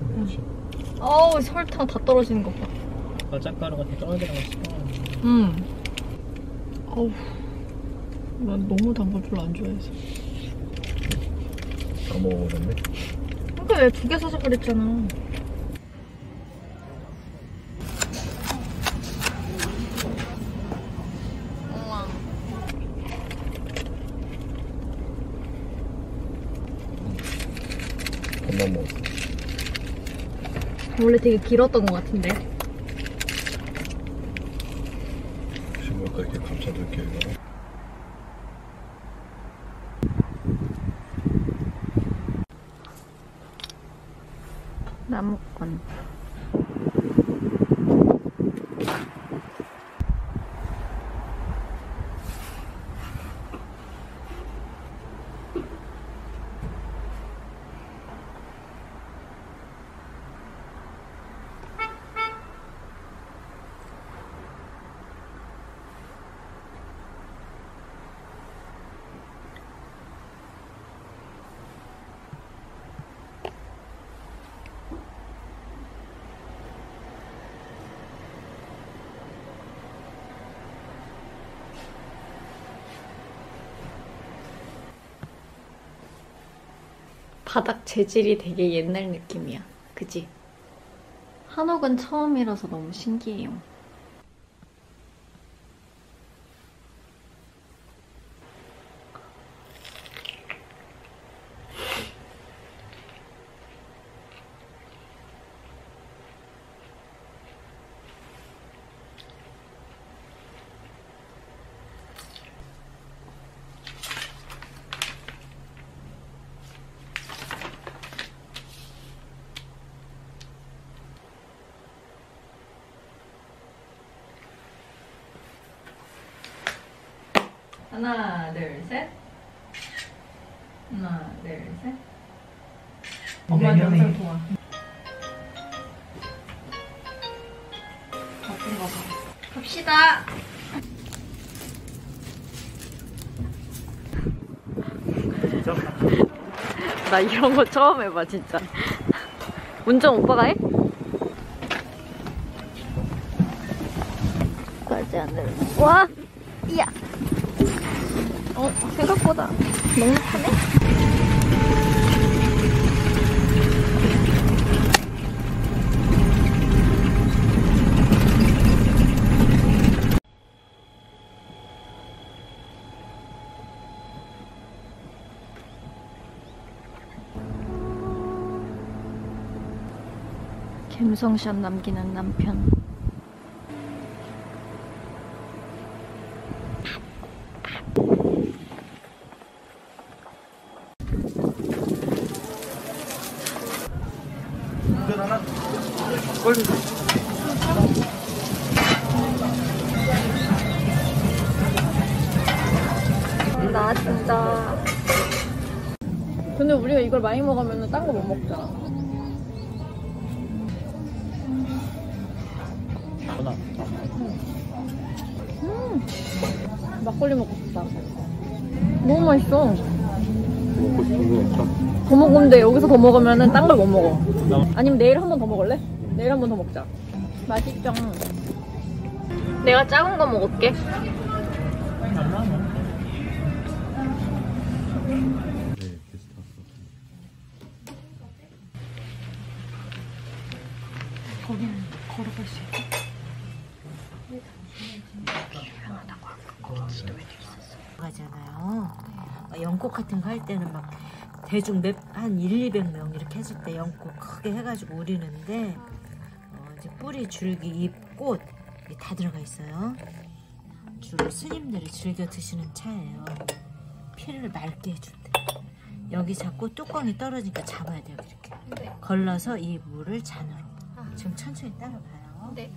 그렇지. 어우, 설탕 다 떨어지는 것 봐. 과자가루가 다 떨어지는 거 싶어. 어우, 난 너무 단 걸 별로 안 좋아해서. 다 먹어버렸네. 그러니까 왜 2개 사서 그랬잖아. 반만 먹었어. 원래 되게 길었던 것 같은데. 혹시 뭘까 이렇게 감춰둘게 이거. 나무건. 바닥 재질이 되게 옛날 느낌이야. 그지? 한옥은 처음이라서 너무 신기해요. 하나, 둘, 셋. 하나, 둘, 셋. 엄마한테 영상 통화. 바쁜가 봐. 갑시다. 나 이런 거 처음 해봐, 진짜. 운전 오빠가 해? 가지 않을. 와! 이야! 생각보다 넉넉하네? 감성샷 남기는 남편. 하나? 걸리. 나왔습니다. 근데 우리가 이걸 많이 먹으면 딴 거 못 먹잖아. 하나. 막걸리 먹고 싶다. 너무 맛있어. 먹고 싶은 거 없어? 더 먹으면 돼. 여기서 더 먹으면 딴 걸 못 먹어. 아니면 내일 한 번 더 먹을래? 내일 한 번 더 먹자. 맛있죠? 내가 작은 거 먹을게. 거기는 걸어갈 수 있어? 유명하다고 아까 지도에도 있었어. 가잖아요. 연꽃 같은 거 할 때는 막 대중 한 1,200명 이렇게 했을 때 연꽃 크게 해가지고 우리는데 이제 뿌리, 줄기, 잎, 꽃 다 들어가 있어요. 주로 스님들이 즐겨 드시는 차예요. 피를 맑게 해준대. 여기 잡고 뚜껑이 떨어지니까 잡아야 돼요. 이렇게 걸러서 이 물을 잔으로. 지금 천천히 따라가요. 네.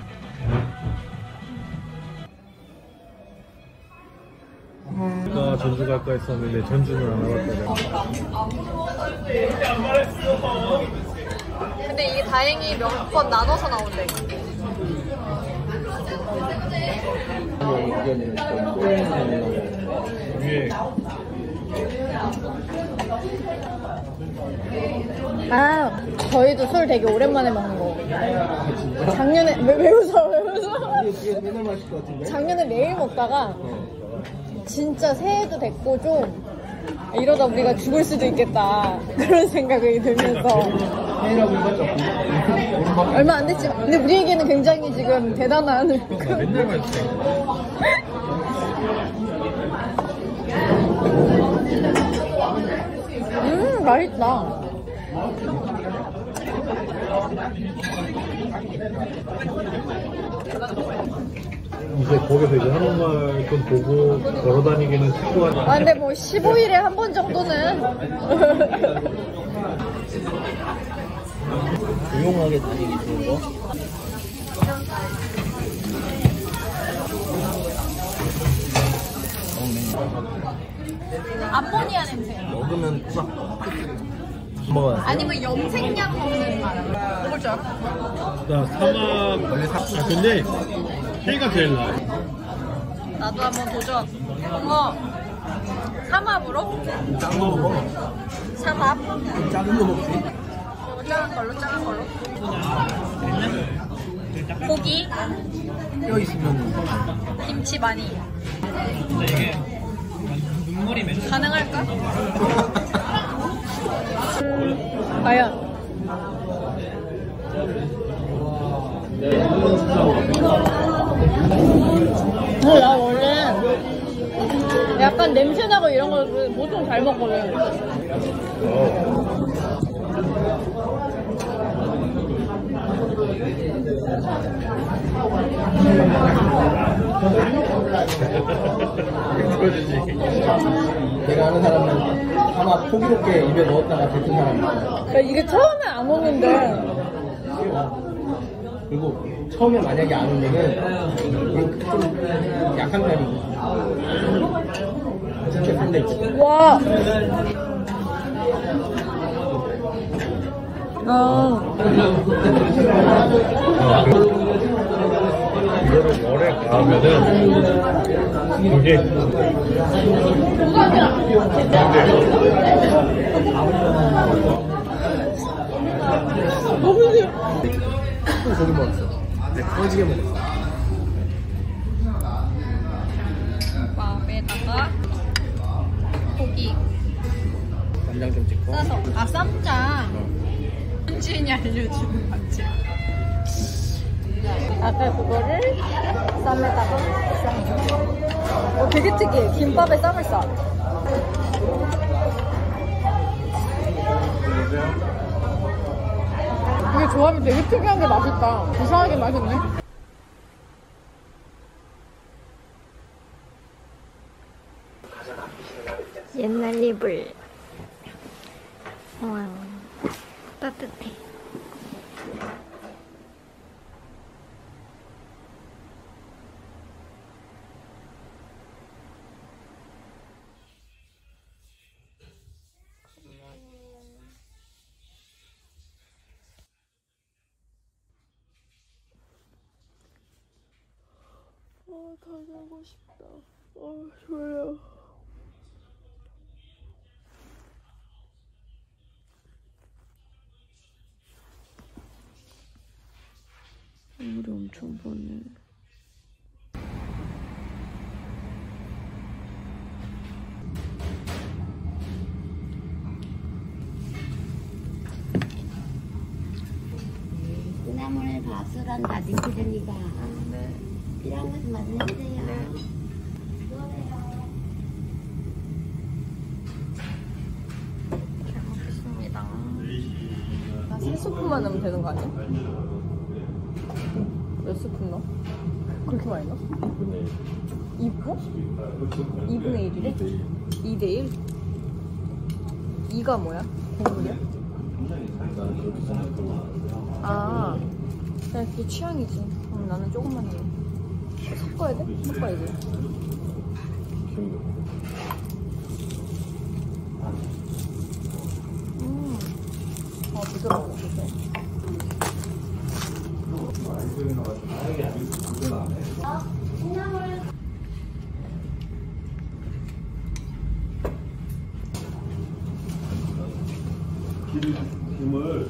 저는 전주 갈까 했었는데 전주는 안 와봤거든. 근데 이게 다행히 몇 번 나눠서 나온대. 위에 아, 저희도 술 되게 오랜만에 먹는 거. 작년에 왜 웃어? 왜 웃어? 맨날 마실 것 같은데? 작년에 매일 먹다가 진짜 새해도 됐고 좀 이러다 우리가 죽을 수도 있겠다 그런 생각이 들면서 해라고 해봤자 얼마 안 됐지. 근데 우리에게는 굉장히 지금 대단한 맨날 마실 맛있다. 이제 거기서 이제 한국말 좀 보고 걸어다니기는 쉽고 아 근데 뭐 15일에 한 번 정도는 조용하게 다니기 좋은 거? 암모니아 냄새. 먹으면 막 먹어야 돼. 아니면 염색약 먹는 맛. 먹을 줄 알아? 나 사막 근데 해가 제일 나아. 나도 한번 도전. 삼합으로? 짠 거 먹어. 삼합? 작은 거 먹지. 이거 작은 걸로 작은 걸로. 고기, 뼈 있으면 김치 많이. 가능할까? 과연? 나 원래 약간 냄새나고 이런 거 보통 잘 먹거든. 내가 아는 사람은 아마 포기롭게 입에 넣었다가 뱉은 사람이 있어. 그러니까 이게 처음에 안 오는데 그리고 처음에 만약에 안 오면은 좀 약한 편이고 진짜 상대있지. 와. 이거를 열에 가면은 그게 너무 싫어. 고기 먹었어. 꺼지게 먹었어. 밥에다가 고기 간장 좀 찍고. 싸서. 아, 쌈장. 현지인이 알려주는 맛집. 아까 그거를 쌈에다가 싸. 되게 특이해. 김밥에 쌈을 싸. 이게 조합이 되게 특이한 게 맛있다. 이상하게 맛있네. 옛날 이불. 와, 따뜻해. 다 자고 싶다. 졸려. 물이 엄청 버네. 콩나물에 밥술한 다듬기되니까 필요한 것은 말씀해주세요. 잘 먹겠습니다. 나 3스푼만 넣으면 되는 거 아니야? 몇 스푼 넣어? 그렇게 많이 넣어? 2분? 2분의 1이래? 2대1? 2가 뭐야? 공물이야? 아, 그냥 그게 취향이지. 그럼 나는 조금만 넣어. 섞어야 돼? 섞어야지. 부드러워. 김을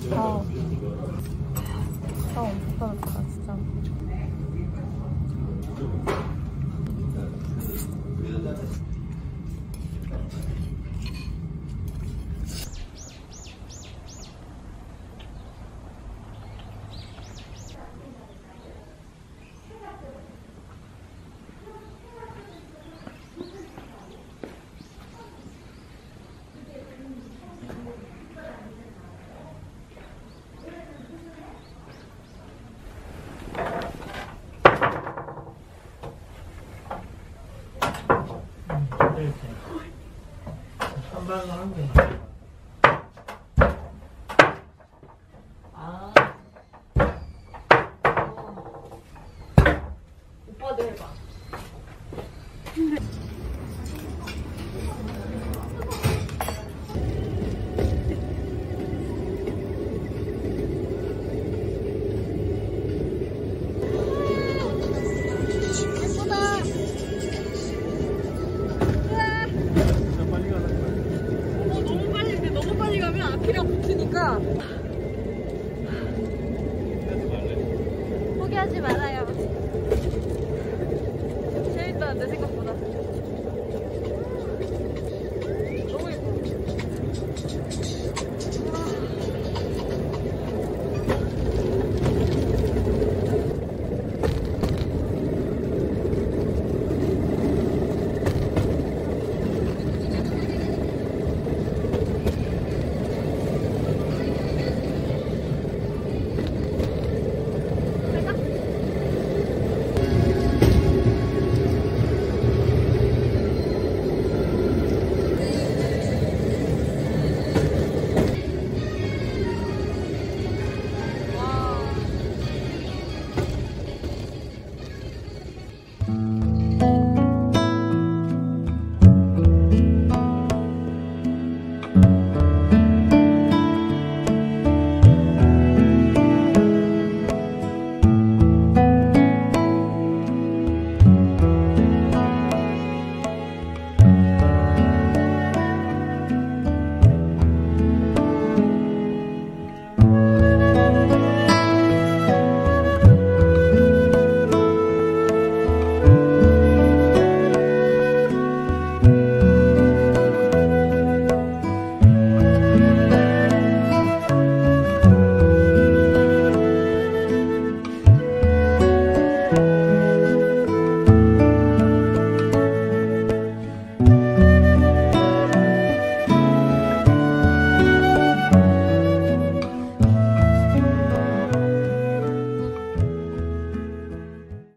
엄청 빠졌다 진짜. 한방을 하는 게 나아. 오빠도 해봐. 너무 빨리 가면 앞이랑 붙으니까 포기하지 말아요.